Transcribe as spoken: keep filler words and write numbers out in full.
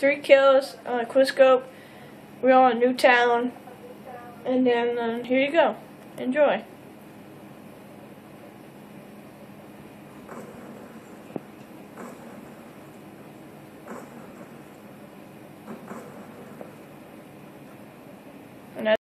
three kills on a quickscope. We're all in Newtown. And then uh, here you go. Enjoy.